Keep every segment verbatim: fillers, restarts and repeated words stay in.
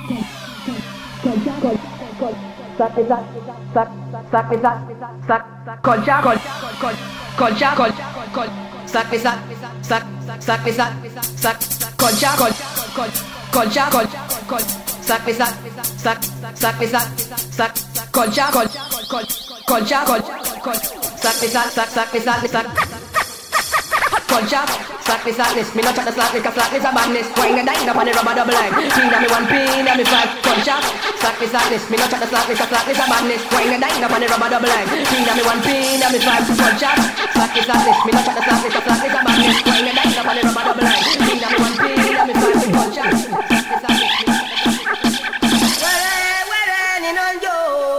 Concha, slack me slackness, me not try to slackness, cause slackness a badness. Wine and dine up on the rubber double line. Pina me one, pina me five. Concha, slack me slackness, me not try to slackness, cause slackness a badness. Wine and dine up on the rubber double line. Pina me one, pina me five. Concha, slack me slackness, me not try to slackness, cause slackness a badness. Wine and dine up on the rubber double line. Pina me one, pina me five. Concha, slack me slackness, me not try to slackness. Well, well, raining on you.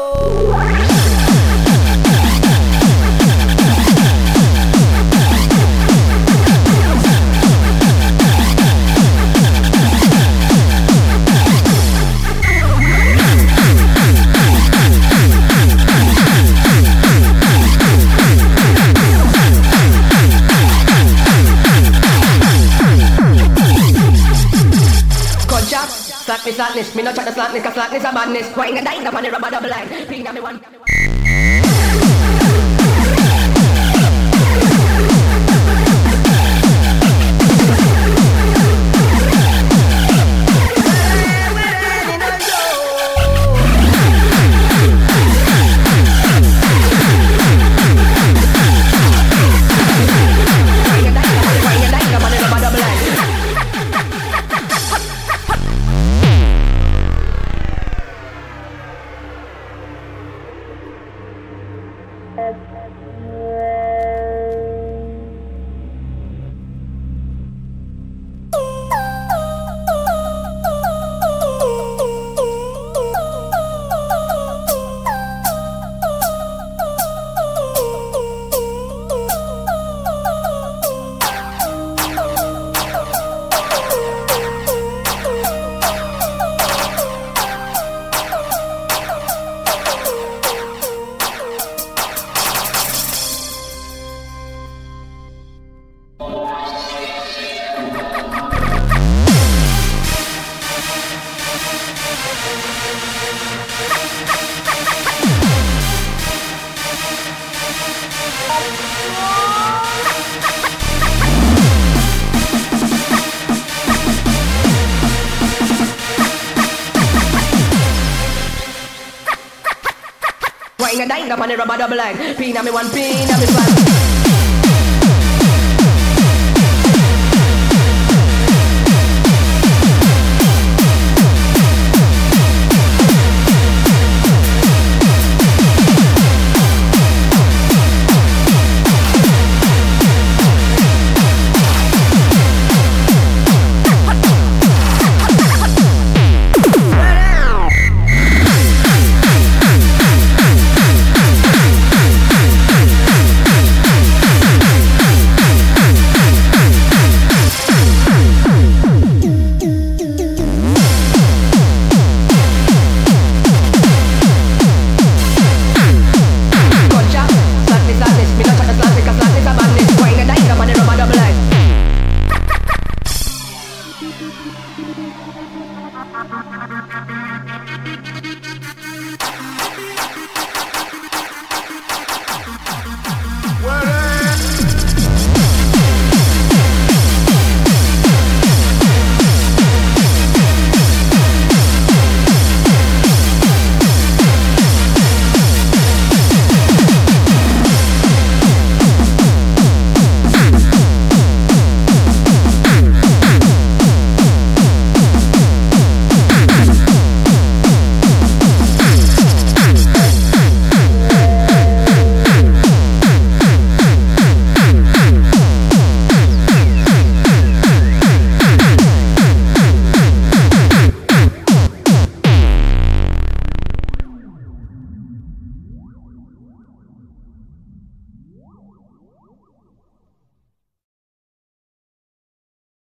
Slack me slackness, me not try to slackness, cause slackness a badness. Wine and dine up on the rubber double line. Pina me one. Wine and dine up on the rubber double line. Pina me one, pina me five.